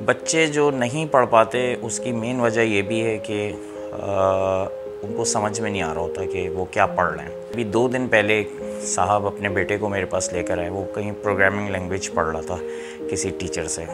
बच्चे जो नहीं पढ़ पाते उसकी मेन वजह ये भी है कि उनको समझ में नहीं आ रहा होता कि वो क्या पढ़ रहे हैं। अभी 2 दिन पहले साहब अपने बेटे को मेरे पास लेकर आए। वो कहीं प्रोग्रामिंग लैंग्वेज पढ़ रहा था किसी टीचर से,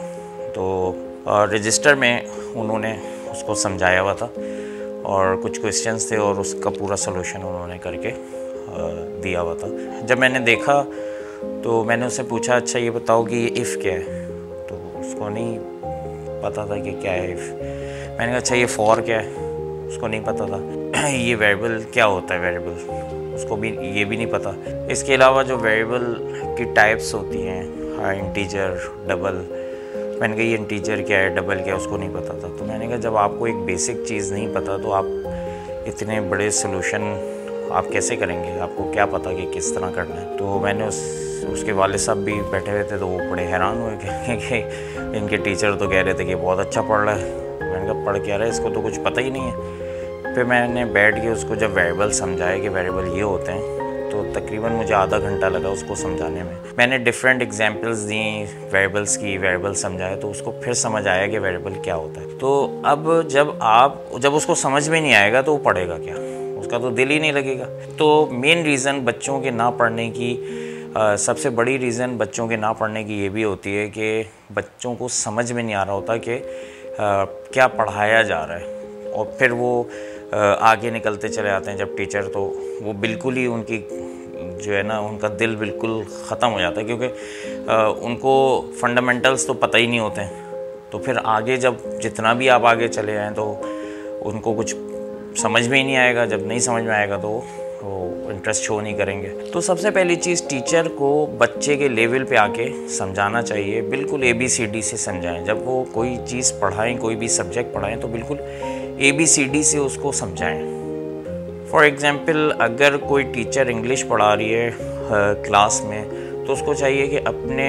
तो रजिस्टर में उन्होंने उसको समझाया हुआ था और कुछ क्वेश्चंस थे और उसका पूरा सलूशन उन्होंने करके दिया हुआ था। जब मैंने देखा तो मैंने उससे पूछा, अच्छा ये बताओ कि ये इफ़ क्या है? तो उसको नहीं पता था कि क्या है इफ़। मैंने कहा अच्छा ये फॉर क्या है? उसको नहीं पता था। ये वेरिएबल क्या होता है वेरिएबल, उसको भी ये भी नहीं पता। इसके अलावा जो वेरिएबल की टाइप्स होती हैं, हाँ इंटीजर, डबल, मैंने कहा ये इंटीजर क्या है, डबल क्या है, उसको नहीं पता था। तो मैंने कहा जब आपको एक बेसिक चीज़ नहीं पता तो आप इतने बड़े सॉल्यूशन आप कैसे करेंगे? आपको क्या पता कि किस तरह करना है? तो मैंने उसके वाले साहब भी बैठे हुए थे, तो वो बड़े हैरान हुए कि इनके टीचर तो कह रहे थे कि बहुत अच्छा पढ़ रहा है। मैंने कहा पढ़ क्या रहा है, इसको तो कुछ पता ही नहीं है। फिर मैंने बैठ के उसको जब वेरिएबल समझाया कि वेरिएबल ये होते हैं, तो तकरीबन मुझे आधा घंटा लगा उसको समझाने में। मैंने डिफरेंट एग्जांपल्स दी वेरिएबल्स की, वेरिएबल समझाया, तो उसको फिर समझ आया कि वेरिएबल क्या होता है। तो अब जब उसको समझ में नहीं आएगा तो वो पढ़ेगा क्या? उसका तो दिल ही नहीं लगेगा। तो मेन रीज़न बच्चों के ना पढ़ने की, सबसे बड़ी रीज़न बच्चों के ना पढ़ने की ये भी होती है कि बच्चों को समझ में नहीं आ रहा होता कि क्या पढ़ाया जा रहा है। और फिर वो आगे निकलते चले आते हैं जब टीचर, तो वो बिल्कुल ही उनकी जो है ना, उनका दिल बिल्कुल ख़त्म हो जाता है, क्योंकि उनको फंडामेंटल्स तो पता ही नहीं होते हैं। तो फिर आगे जब जितना भी आप आगे चले आएँ तो उनको कुछ समझ में ही नहीं आएगा। जब नहीं समझ में आएगा तो वो इंटरेस्ट शो नहीं करेंगे। तो सबसे पहली चीज़, टीचर को बच्चे के लेवल पे आके समझाना चाहिए। बिल्कुल ABCD से समझाएं। जब वो कोई चीज़ पढ़ाएं, कोई भी सब्जेक्ट पढ़ाएं, तो बिल्कुल ABCD से उसको समझाएं। फॉर एग्ज़ाम्पल, अगर कोई टीचर इंग्लिश पढ़ा रही है क्लास में, तो उसको चाहिए कि अपने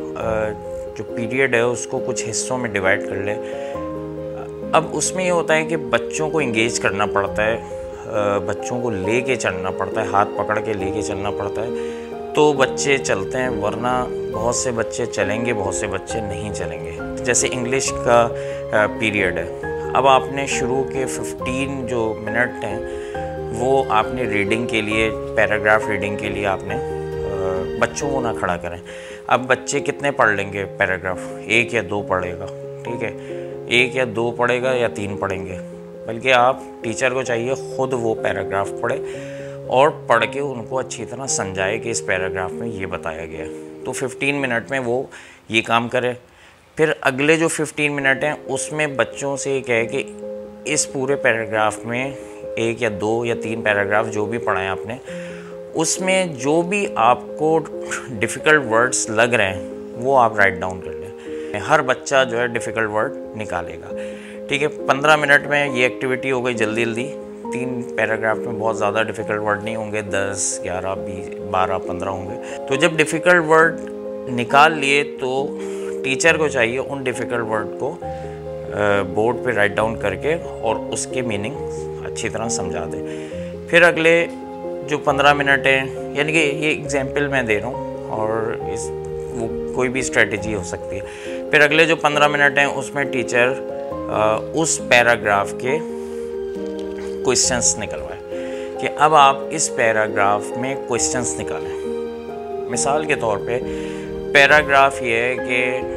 जो पीरियड है उसको कुछ हिस्सों में डिवाइड कर ले। अब उसमें ये होता है कि बच्चों को इंगेज करना पड़ता है, बच्चों को लेके चलना पड़ता है, हाथ पकड़ के लेके चलना पड़ता है, तो बच्चे चलते हैं। वरना बहुत से बच्चे चलेंगे, बहुत से बच्चे नहीं चलेंगे। जैसे इंग्लिश का पीरियड है, अब आपने शुरू के 15 जो मिनट हैं वो आपने रीडिंग के लिए, पैराग्राफ रीडिंग के लिए आपने बच्चों को ना खड़ा करें। अब बच्चे कितने पढ़ लेंगे पैराग्राफ? 1 या 2 पढ़ेगा, ठीक है, 1 या 2 पढ़ेगा या 3 पढ़ेंगे। बल्कि आप टीचर को चाहिए ख़ुद वो पैराग्राफ पढ़े और पढ़ के उनको अच्छी तरह समझाए कि इस पैराग्राफ में ये बताया गया है। तो 15 मिनट में वो ये काम करे। फिर अगले जो 15 मिनट हैं उसमें बच्चों से कहे कि इस पूरे पैराग्राफ में 1 या 2 या 3 पैराग्राफ जो भी पढ़ाएं आपने, उसमें जो भी आपको डिफ़िकल्ट वर्ड्स लग रहे हैं वो आप राइट डाउन कर लें। हर बच्चा जो है डिफ़िकल्ट वर्ड निकालेगा, ठीक है। 15 मिनट में ये एक्टिविटी हो गई जल्दी जल्दी। 3 पैराग्राफ में बहुत ज़्यादा डिफ़िकल्ट वर्ड नहीं होंगे, 10, 11, 20, 12, 15 होंगे। तो जब डिफ़िकल्ट वर्ड निकाल लिए तो टीचर को चाहिए उन डिफ़िकल्ट वर्ड को बोर्ड पे राइट डाउन करके और उसके मीनिंग अच्छी तरह समझा दे। फिर अगले जो 15 मिनट हैं, यानी कि ये एग्जाम्पल मैं दे रहा हूँ और वो कोई भी स्ट्रेटजी हो सकती है। फिर अगले जो 15 मिनट हैं उसमें टीचर उस पैराग्राफ के क्वेश्चंस निकलवाए कि अब आप इस पैराग्राफ में क्वेश्चंस निकालें। मिसाल के तौर पे पैराग्राफ ये है कि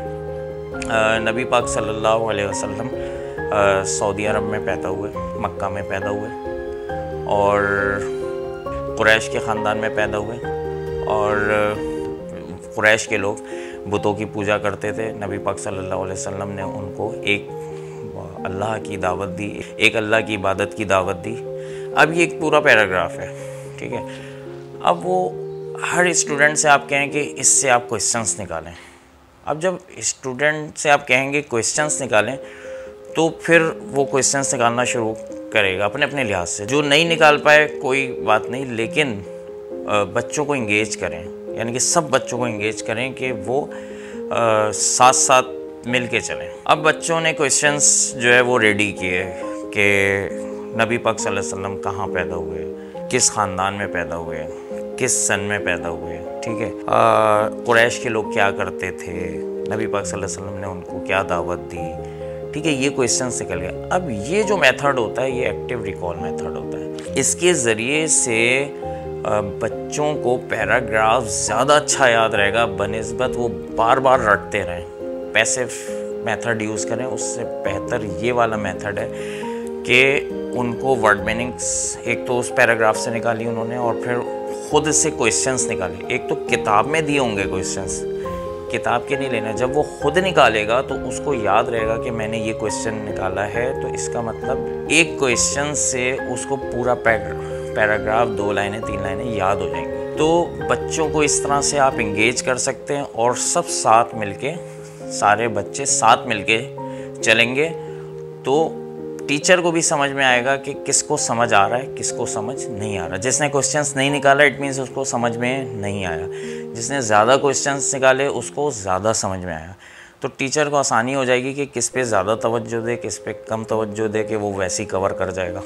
नबी पाक सल्लल्लाहु अलैहि वसल्लम सऊदी अरब में पैदा हुए, मक्का में पैदा हुए और कुरैश के ख़ानदान में पैदा हुए और कुरैश के लोग बुतों की पूजा करते थे। नबी पाक सल्लल्लाहु अलैहि वसल्लम ने उनको एक अल्लाह की दावत दी, एक अल्लाह की इबादत की दावत दी। अब ये एक पूरा पैराग्राफ है, ठीक है। अब वो हर स्टूडेंट से आप कहें कि इससे आप क्वेश्चंस निकालें। अब जब स्टूडेंट से आप कहेंगे क्वेश्चंस निकालें, तो फिर वो क्वेश्चंस निकालना शुरू करेगा अपने अपने लिहाज से। जो नहीं निकाल पाए कोई बात नहीं, लेकिन बच्चों को इंगेज करें, यानी कि सब बच्चों को इंगेज करें कि वो साथ साथ मिल के चलें। अब बच्चों ने क्वेश्चंस जो है वो रेडी किए कि नबी पाक सल्लल्लाहु अलैहि वसल्लम कहाँ पैदा हुए, किस ख़ानदान में पैदा हुए, किस सन में पैदा हुए, ठीक है, कुरैश के लोग क्या करते थे, नबी पाक सल्लल्लाहु अलैहि वसल्लम ने उनको क्या दावत दी, ठीक है, ये क्वेश्चन निकल गया। अब ये जो मेथड होता है ये एक्टिव रिकॉल मेथड होता है। इसके ज़रिए से बच्चों को पैराग्राफ ज़्यादा अच्छा याद रहेगा बनिस्बत वो बार बार रटते रहें। पैसिव मेथड यूज़ करें, उससे बेहतर ये वाला मेथड है कि उनको वर्ड मीनिंग्स एक तो उस पैराग्राफ से निकाली उन्होंने और फिर खुद से क्वेश्चंस निकाले। एक तो किताब में दिए होंगे क्वेश्चंस, किताब के नहीं लेना, जब वो खुद निकालेगा तो उसको याद रहेगा कि मैंने ये क्वेश्चन निकाला है, तो इसका मतलब एक क्वेश्चन से उसको पूरा पैराग्राफ 2 लाइनें 3 लाइनें याद हो जाएंगी। तो बच्चों को इस तरह से आप इंगेज कर सकते हैं और सब साथ मिलके, सारे बच्चे साथ मिलके चलेंगे तो टीचर को भी समझ में आएगा कि किसको समझ आ रहा है, किसको समझ नहीं आ रहा। जिसने क्वेश्चंस नहीं निकाला इट मीन्स उसको समझ में नहीं आया, जिसने ज़्यादा क्वेश्चंस निकाले उसको ज़्यादा समझ में आया। तो टीचर को आसानी हो जाएगी कि किस पे ज़्यादा तवज्जो दे, किस पे कम तवज्जो दे, कि वो वैसे ही कवर कर जाएगा।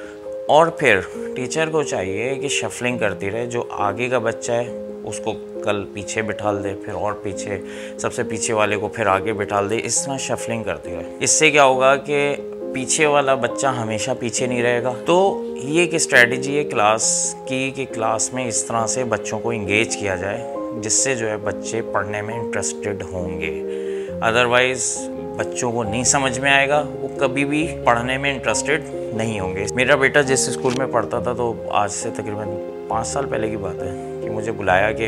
और फिर टीचर को चाहिए कि शफलिंग करती रहे, जो आगे का बच्चा है उसको कल पीछे बिठाल दे, फिर और पीछे सबसे पीछे वाले को फिर आगे बिठाल दे, इस तरह शफलिंग करती रहे। इससे क्या होगा कि पीछे वाला बच्चा हमेशा पीछे नहीं रहेगा। तो ये एक स्ट्रेटजी है क्लास की कि क्लास में इस तरह से बच्चों को इंगेज किया जाए, जिससे जो है बच्चे पढ़ने में इंटरेस्टेड होंगे। अदरवाइज़ बच्चों को नहीं समझ में आएगा, वो कभी भी पढ़ने में इंटरेस्टेड नहीं होंगे। मेरा बेटा जिस स्कूल में पढ़ता था, तो आज से तकरीबन 5 साल पहले की बात है कि मुझे बुलाया कि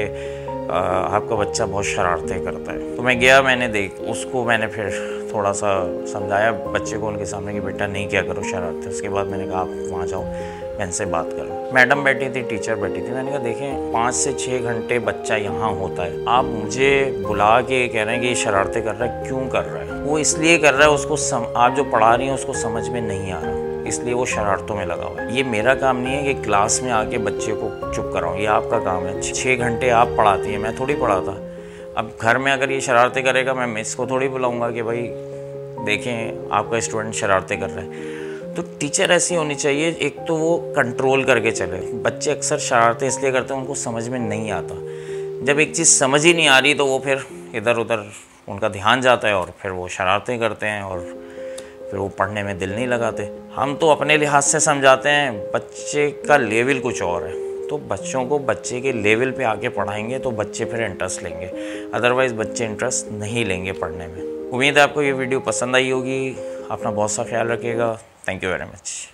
आपका बच्चा बहुत शरारतें करता है। तो मैं गया, मैंने फिर थोड़ा सा समझाया बच्चे को उनके सामने कि बेटा नहीं किया करो शरारतें। उसके बाद मैंने कहा आप वहाँ जाओ, मैं इनसे बात करूँ। मैडम बैठी थी, टीचर बैठी थी। मैंने कहा देखें 5 से 6 घंटे बच्चा यहाँ होता है, आप मुझे बुला के कह रहे हैं कि ये शरारतें कर रहा है, क्यों कर रहा है? वो इसलिए कर रहा है, उसको आप जो पढ़ा रही हैं उसको समझ में नहीं आ रहा, इसलिए वो शरारतों में लगा हुआ है। ये मेरा काम नहीं है कि क्लास में आके बच्चे को चुप कराऊँ, ये आपका काम है। 6 घंटे आप पढ़ाती हैं, मैं थोड़ी पढ़ाता। अब घर में अगर ये शरारतें करेगा, मैं मिस को थोड़ी बुलाऊंगा कि भाई देखें आपका स्टूडेंट शरारतें कर रहा है। तो टीचर ऐसी होनी चाहिए, एक तो वो कंट्रोल करके चले। बच्चे अक्सर शरारतें इसलिए करते हैं उनको समझ में नहीं आता। जब एक चीज़ समझ ही नहीं आ रही तो वो फिर इधर उधर उनका ध्यान जाता है और फिर वो शरारतें करते हैं और फिर वो पढ़ने में दिल नहीं लगाते। हम तो अपने लिहाज से समझाते हैं, बच्चे का लेवल कुछ और है। तो बच्चों को बच्चे के लेवल पे आके पढ़ाएंगे तो बच्चे फिर इंटरेस्ट लेंगे, अदरवाइज़ बच्चे इंटरेस्ट नहीं लेंगे पढ़ने में। उम्मीद है आपको ये वीडियो पसंद आई होगी। अपना बहुत सा ख्याल रखिएगा। Thank you very much.